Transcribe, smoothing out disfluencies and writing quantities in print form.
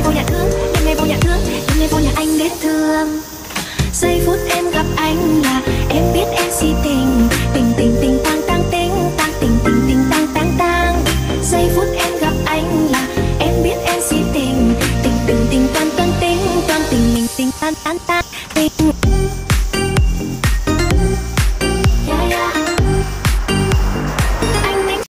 vô nhà thương, đêm ngày vô nhà thương, đêm ngày vô nhà anh biết thương. Giây phút em gặp anh là em biết em si tình, tình tình tình tang tang tình tang tình tình tình tang tang tang. Giây phút em gặp anh là em biết em si tình, tình tình tình tan tan tình tan tình mình tình tan tan tan tình.